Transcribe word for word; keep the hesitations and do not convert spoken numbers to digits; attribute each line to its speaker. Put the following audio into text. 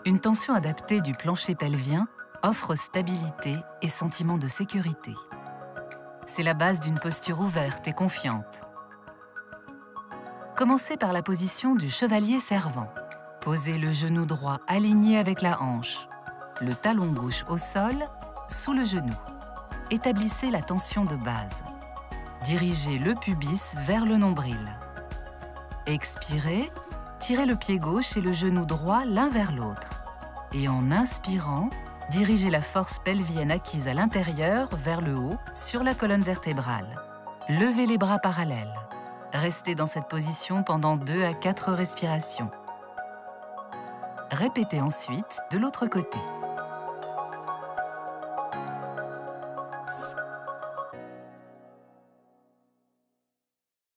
Speaker 1: Une tension adaptée du plancher pelvien offre stabilité et sentiment de sécurité. C'est la base d'une posture ouverte et confiante. Commencez par la position du chevalier servant. Posez le genou droit aligné avec la hanche, le talon gauche au sol, sous le genou. Établissez la tension de base. Dirigez le pubis vers le nombril. Expirez, tirez le pied gauche et le genou droit l'un vers l'autre. Et en inspirant, dirigez la force pelvienne acquise à l'intérieur vers le haut sur la colonne vertébrale. Levez les bras parallèles. Restez dans cette position pendant deux à quatre respirations. Répétez ensuite de l'autre côté.